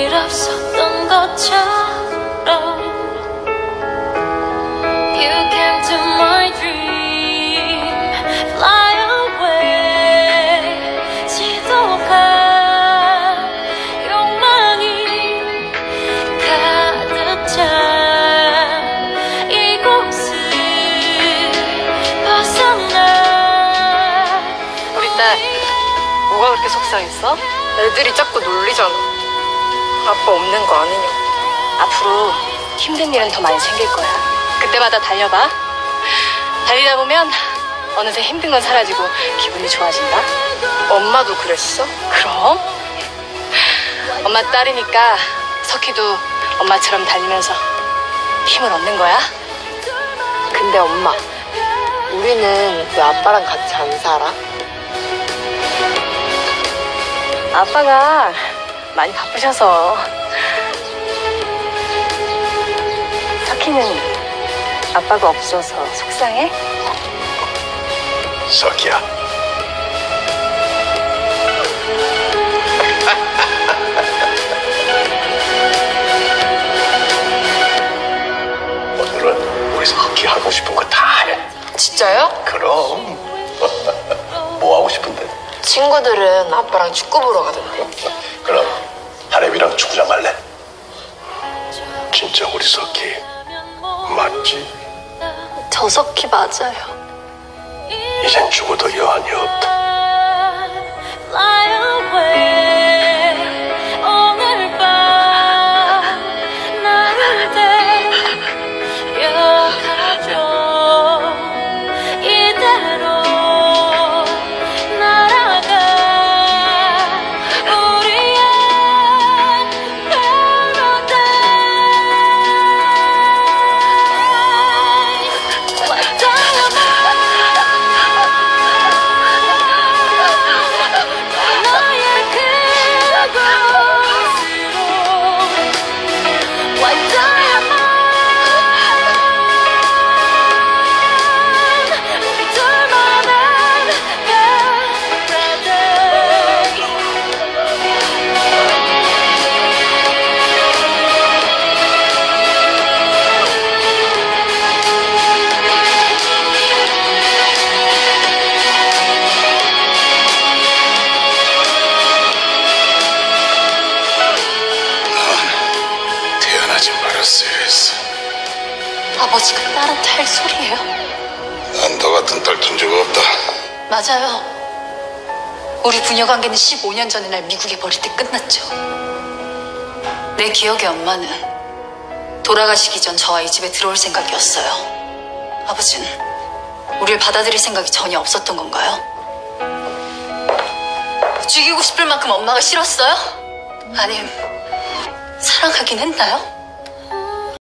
일 없었던 것처럼 You came to my dream Fly away 지독한 욕망이 가득 찬 이곳을 벗어나 우리 딸 뭐가 그렇게 속상했어? 애들이 자꾸 놀리잖아. 아빠 없는 거 아니냐고. 앞으로 힘든 일은 더 많이 생길 거야. 그때마다 달려봐. 달리다 보면 어느새 힘든 건 사라지고 기분이 좋아진다. 엄마도 그랬어? 그럼 엄마 딸이니까 석희도 엄마처럼 달리면서 힘을 얻는 거야. 근데 엄마, 우리는 왜 아빠랑 같이 안 살아? 아빠가 많이 바쁘셔서. 석희는 아빠가 없어서 속상해? 석희야. 오늘은 우리 석희 하고 싶은 거 다 해. 진짜요? 그럼. 뭐 하고 싶은데? 친구들은 아빠랑 축구 보러 가던데. 그럼 하렘이랑 축구장 갈래? 진짜 우리 석희 맞지? 저 석희 맞아요. 이젠 죽어도 여한이 없다. Fly away 오늘 밤 나를 데려가줘 이대로 날아가 우리의 paradise Like diamond 나의 그곳으로 Like diamond 우리 둘만의 paradise 태어나지 말았어야 했어. 아버지가 딸한테 할 소리예요? 난 너 같은 딸 둔 적 없다. 맞아요. 우리 부녀 관계는 15년 전에 날 미국에 버릴 때 끝났죠. 내 기억의 엄마는 돌아가시기 전 저와 이 집에 들어올 생각이었어요. 아버지는 우리를 받아들일 생각이 전혀 없었던 건가요? 죽이고 싶을 만큼 엄마가 싫었어요? 아님 사랑하긴 했나요?